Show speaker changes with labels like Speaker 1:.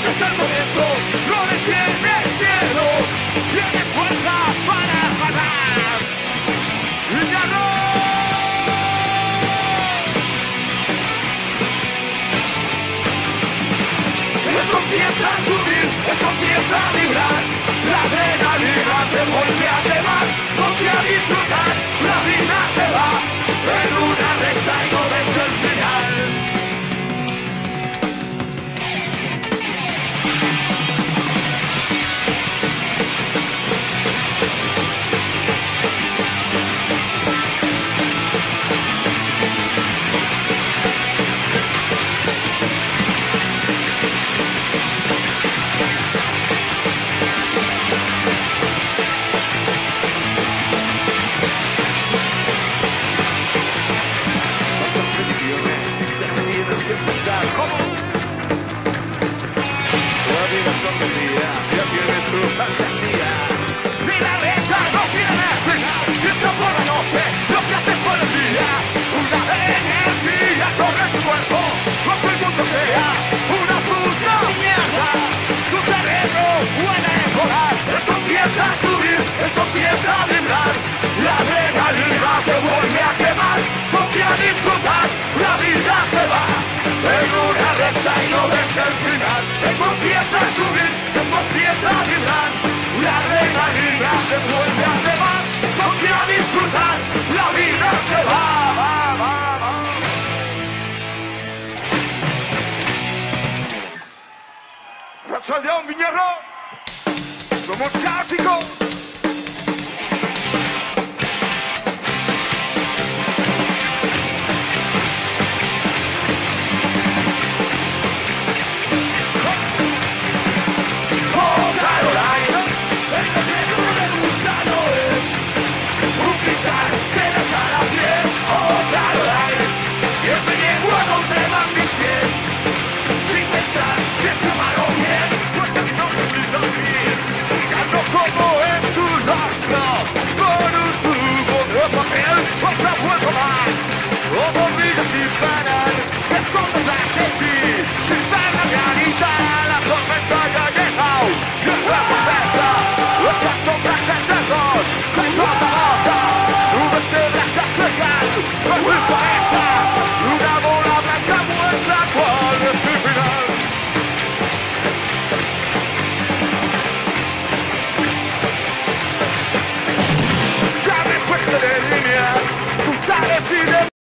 Speaker 1: este es el momento, no le tienes miedo, tienes fuerza para ganar. ¡VIÑA! Esto empieza a subir, esto empieza a vibrar, la adrenalina te vuelve a quemar, ponte a disfrutar, la vida se va en una recta y no ves el final. ¿Cómo? La vida son dos días, ya tienes tu fantasía. Y la letra no tiene final, piensa por la noche lo que haces por el día. Una energía corre en tu cuerpo, aunque el mundo sea una puta mierda. Tu cerebro puede volar, esto empieza a subir, esto empieza a vibrar. La adrenalina te vuelve a quemar, ponte a disfrutar, la vida se va en una recta y no ves el final. Esto empieza a subir, esto empieza a vibrar, la adrenalina se vuelve a quemar, ponte a disfrutar, la vida se va, Gracias a Dios, VIÑA. Somos Kaotiko.